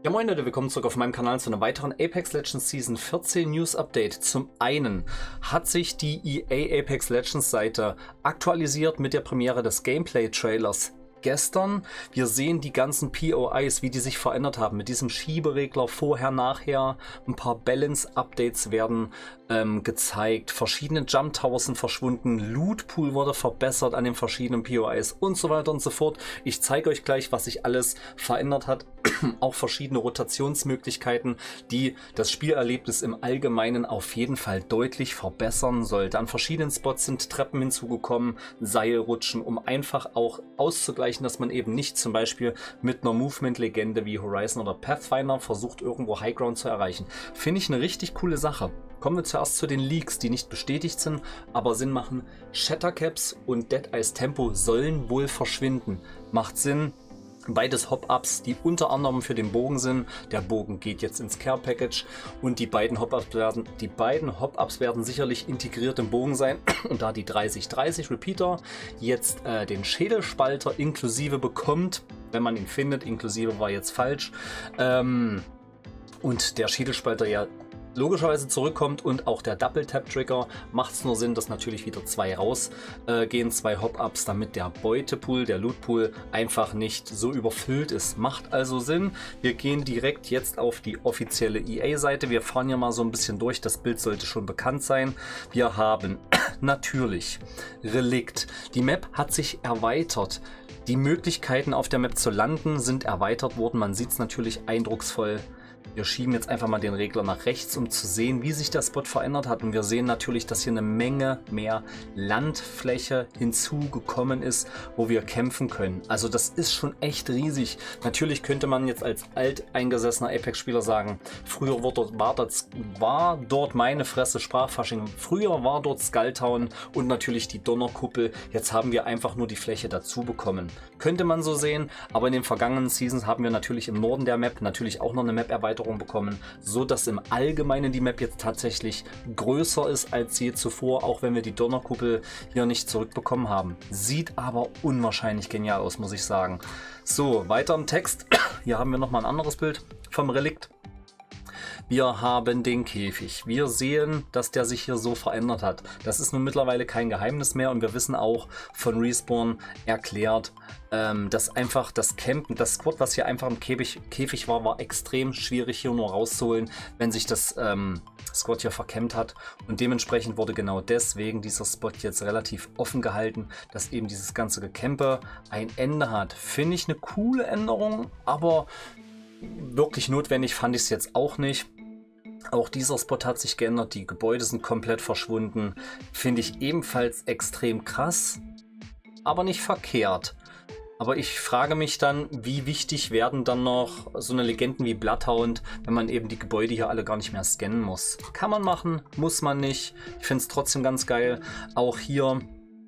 Ja moin Leute, willkommen zurück auf meinem Kanal zu einer weiteren Apex Legends Season 14 News Update. Zum einen hat sich die EA Apex Legends Seite aktualisiert mit der Premiere des Gameplay Trailers gestern. Wir sehen die ganzen POIs, wie die sich verändert haben mit diesem Schieberegler vorher, nachher. Ein paar Balance Updates werden gezeigt. Verschiedene Jump Towers sind verschwunden. Loot Pool wurde verbessert an den verschiedenen POIs und so weiter und so fort. Ich zeige euch gleich, was sich alles verändert hat. Auch verschiedene Rotationsmöglichkeiten, die das Spielerlebnis im Allgemeinen auf jeden Fall deutlich verbessern sollte. An verschiedenen Spots sind Treppen hinzugekommen, Seilrutschen, um einfach auch auszugleichen, dass man eben nicht zum Beispiel mit einer Movement-Legende wie Horizon oder Pathfinder versucht, irgendwo Highground zu erreichen. Finde ich eine richtig coole Sache. Kommen wir zuerst zu den Leaks, die nicht bestätigt sind, aber Sinn machen. Shattercaps und Dead Eyes Tempo sollen wohl verschwinden. Macht Sinn. Beides Hop-Ups, die unter anderem für den Bogen sind. Der Bogen geht jetzt ins Care Package und die beiden Hop-Ups werden sicherlich integriert im Bogen sein. Und da die 3030 Repeater jetzt den Schädelspalter inklusive bekommt, wenn man ihn findet, inklusive war jetzt falsch, und der Schädelspalter ja logischerweise zurückkommt und auch der Double-Tap-Trigger, macht es nur Sinn, dass natürlich wieder zwei rausgehen, zwei Hop-Ups, damit der Beutepool, der Loot-Pool einfach nicht so überfüllt ist. Macht also Sinn. Wir gehen direkt jetzt auf die offizielle EA-Seite. Wir fahren ja mal so ein bisschen durch. Das Bild sollte schon bekannt sein. Wir haben natürlich Relikt. Die Map hat sich erweitert. Die Möglichkeiten auf der Map zu landen sind erweitert worden. Man sieht es natürlich eindrucksvoll. Wir schieben jetzt einfach mal den Regler nach rechts, um zu sehen, wie sich der Spot verändert hat. Und wir sehen natürlich, dass hier eine Menge mehr Landfläche hinzugekommen ist, wo wir kämpfen können. Also das ist schon echt riesig. Natürlich könnte man jetzt als alteingesessener Apex-Spieler sagen, früher war dort meine Fresse Sprachfasching. Früher war dort Skulltown und natürlich die Donnerkuppel. Jetzt haben wir einfach nur die Fläche dazu bekommen. Könnte man so sehen, aber in den vergangenen Seasons haben wir natürlich im Norden der Map natürlich auch noch eine Map-Erweiterung bekommen, so dass im Allgemeinen die Map jetzt tatsächlich größer ist als je zuvor, auch wenn wir die Donnerkuppel hier nicht zurückbekommen haben. Sieht aber unwahrscheinlich genial aus, muss ich sagen. So, weiter im Text. Hier haben wir nochmal ein anderes Bild vom Relikt. Wir haben den Käfig. Wir sehen, dass der sich hier so verändert hat. Das ist nun mittlerweile kein Geheimnis mehr und wir wissen auch von Respawn erklärt, dass einfach das Campen, das Squad, was hier einfach im Käfig war, war extrem schwierig hier nur rauszuholen, wenn sich das Squad hier verkämmt hat. Und dementsprechend wurde genau deswegen dieser Spot jetzt relativ offen gehalten, dass eben dieses ganze Gecampe ein Ende hat. Finde ich eine coole Änderung, aber wirklich notwendig fand ich es jetzt auch nicht. Auch dieser Spot hat sich geändert, die Gebäude sind komplett verschwunden. Finde ich ebenfalls extrem krass, aber nicht verkehrt. Aber ich frage mich dann, wie wichtig werden dann noch so eine Legenden wie Bloodhound, wenn man eben die Gebäude hier alle gar nicht mehr scannen muss. Kann man machen, muss man nicht. Ich finde es trotzdem ganz geil. Auch hier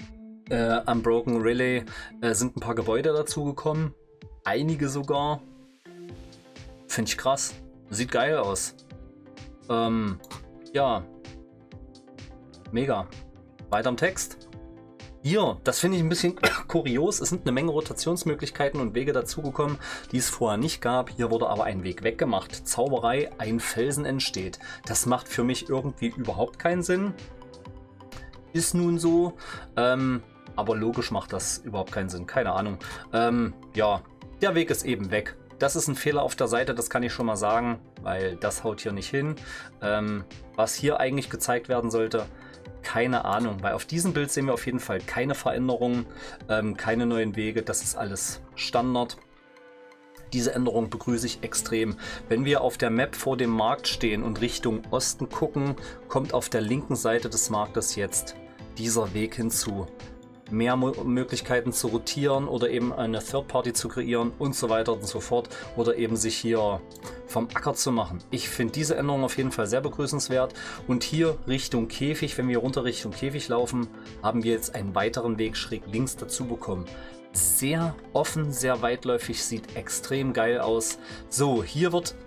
am Broken Relay sind ein paar Gebäude dazugekommen. Einige sogar. Finde ich krass. Sieht geil aus. Ja. Mega. Weiter im Text. Hier, das finde ich ein bisschen kurios. Es sind eine Menge Rotationsmöglichkeiten und Wege dazugekommen, die es vorher nicht gab. Hier wurde aber ein Weg weggemacht. Zauberei, ein Felsen entsteht. Das macht für mich irgendwie überhaupt keinen Sinn. Ist nun so. Aber logisch macht das überhaupt keinen Sinn. Keine Ahnung. Ja, der Weg ist eben weg. Das ist ein Fehler auf der Seite, das kann ich schon mal sagen, weil das haut hier nicht hin. Was hier eigentlich gezeigt werden sollte, keine Ahnung, weil auf diesem Bild sehen wir auf jeden Fall keine Veränderungen, keine neuen Wege, das ist alles Standard. Diese Änderung begrüße ich extrem. Wenn wir auf der Map vor dem Markt stehen und Richtung Osten gucken, kommt auf der linken Seite des Marktes jetzt dieser Weg hinzu. Mehr Möglichkeiten zu rotieren oder eben eine Third Party zu kreieren und so weiter und so fort oder eben sich hier vom Acker zu machen. Ich finde diese Änderung auf jeden Fall sehr begrüßenswert und hier Richtung Käfig, wenn wir runter Richtung Käfig laufen, haben wir jetzt einen weiteren Weg schräg links dazu bekommen. Sehr offen, sehr weitläufig, sieht extrem geil aus. So, hier wird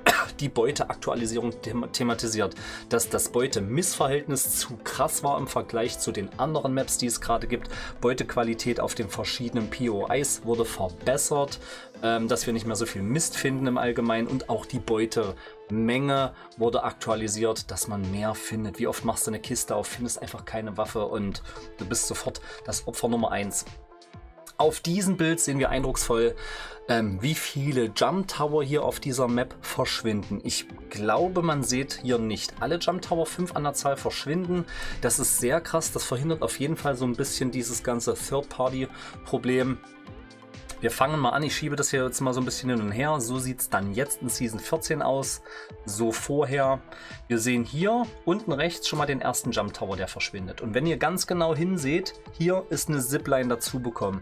die Beuteaktualisierung thematisiert, dass das Beute-Missverhältnis zu krass war im Vergleich zu den anderen Maps, die es gerade gibt. Beutequalität auf den verschiedenen POIs wurde verbessert, dass wir nicht mehr so viel Mist finden im Allgemeinen, und auch die Beutemenge wurde aktualisiert, dass man mehr findet. Wie oft machst du eine Kiste auf, findest einfach keine Waffe und du bist sofort das Opfer Nummer 1. Auf diesem Bild sehen wir eindrucksvoll, wie viele Jump Tower hier auf dieser Map verschwinden. Ich glaube, man sieht hier nicht alle Jump Tower, 5 an der Zahl verschwinden. Das ist sehr krass, das verhindert auf jeden Fall so ein bisschen dieses ganze Third-Party-Problem. Wir fangen mal an, ich schiebe das hier jetzt mal so ein bisschen hin und her. So sieht es dann jetzt in Season 14 aus, so vorher. Wir sehen hier unten rechts schon mal den ersten Jump Tower, der verschwindet. Und wenn ihr ganz genau hinseht, hier ist eine Zipline dazu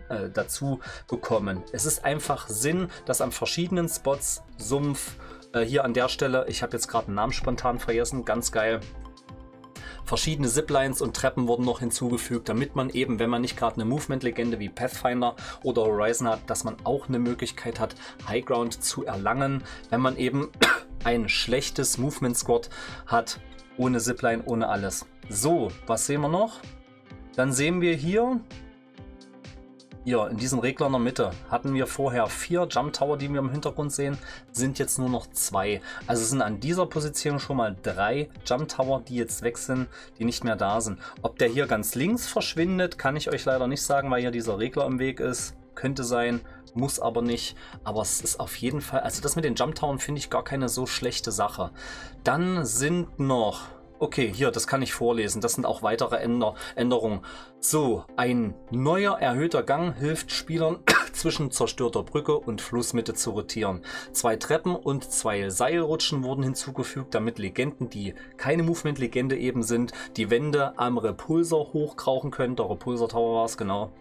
gekommen. Es ist einfach Sinn, dass an verschiedenen Spots, Sumpf, hier an der Stelle, ich habe jetzt gerade einen Namen spontan vergessen, ganz geil. Verschiedene Ziplines und Treppen wurden noch hinzugefügt, damit man eben, wenn man nicht gerade eine Movement-Legende wie Pathfinder oder Horizon hat, dass man auch eine Möglichkeit hat, Highground zu erlangen, wenn man eben ein schlechtes Movement-Squad hat, ohne Zipline, ohne alles. So, was sehen wir noch? Dann sehen wir hier in diesem Regler in der Mitte hatten wir vorher 4 Jump Tower, die wir im Hintergrund sehen, sind jetzt nur noch 2. Also sind an dieser Position schon mal 3 Jump Tower, die jetzt weg sind, die nicht mehr da sind. Ob der hier ganz links verschwindet, kann ich euch leider nicht sagen, weil hier dieser Regler im Weg ist. Könnte sein, muss aber nicht. Aber es ist auf jeden Fall, also das mit den Jump Towern finde ich gar keine so schlechte Sache. Dann sind noch... Okay, hier, das kann ich vorlesen. Das sind auch weitere Änderungen. So, ein neuer erhöhter Gang hilft Spielern zwischen zerstörter Brücke und Flussmitte zu rotieren. 2 Treppen und 2 Seilrutschen wurden hinzugefügt, damit Legenden, die keine Movement-Legende eben sind, die Wände am Repulsor hochkrauchen können. Der Repulsor Tower war es, genau.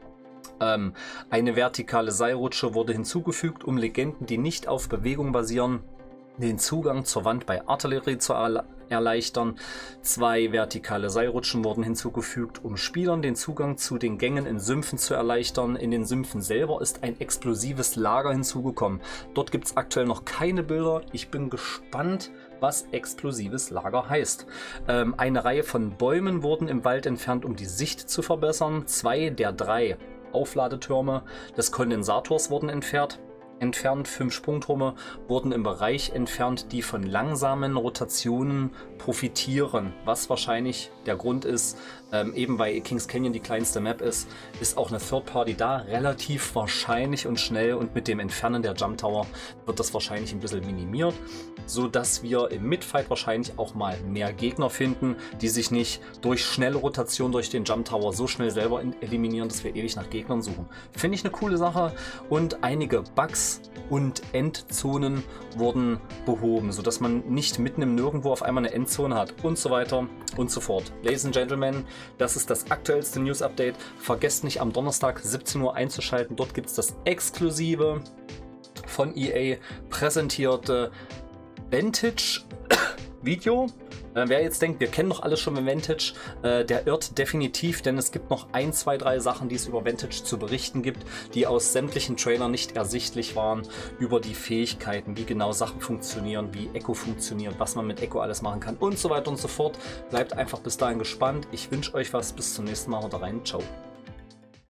Eine vertikale Seilrutsche wurde hinzugefügt, um Legenden, die nicht auf Bewegung basieren, den Zugang zur Wand bei Artillerie zu erleichtern. 2 vertikale Seilrutschen wurden hinzugefügt, um Spielern den Zugang zu den Gängen in Sümpfen zu erleichtern. In den Sümpfen selber ist ein explosives Lager hinzugekommen. Dort gibt es aktuell noch keine Bilder. Ich bin gespannt, was explosives Lager heißt. Eine Reihe von Bäumen wurden im Wald entfernt, um die Sicht zu verbessern. 2 der 3 Aufladetürme des Kondensators wurden entfernt. 5 Sprungturme wurden im Bereich entfernt, die von langsamen Rotationen profitieren, was wahrscheinlich der Grund ist, eben weil Kings Canyon die kleinste Map ist auch eine Third Party da, relativ wahrscheinlich und schnell, und mit dem Entfernen der Jump Tower wird das wahrscheinlich ein bisschen minimiert, so dass wir im Midfight wahrscheinlich auch mal mehr Gegner finden, die sich nicht durch schnelle Rotation durch den Jump Tower so schnell selber eliminieren, dass wir ewig nach Gegnern suchen. Finde ich eine coole Sache, und einige Bugs und Endzonen wurden behoben, sodass man nicht mitten im Nirgendwo auf einmal eine Endzone hat und so weiter und so fort. Ladies and Gentlemen, das ist das aktuellste News-Update. Vergesst nicht, am Donnerstag 17 Uhr einzuschalten. Dort gibt es das exklusive von EA präsentierte Vantage-Video. Wer jetzt denkt, wir kennen doch alles schon mit Vantage, der irrt definitiv, denn es gibt noch 1, 2, 3 Sachen, die es über Vantage zu berichten gibt, die aus sämtlichen Trailern nicht ersichtlich waren, über die Fähigkeiten, wie genau Sachen funktionieren, wie Echo funktioniert, was man mit Echo alles machen kann und so weiter und so fort. Bleibt einfach bis dahin gespannt. Ich wünsche euch was. Bis zum nächsten Mal. Haut rein. Ciao.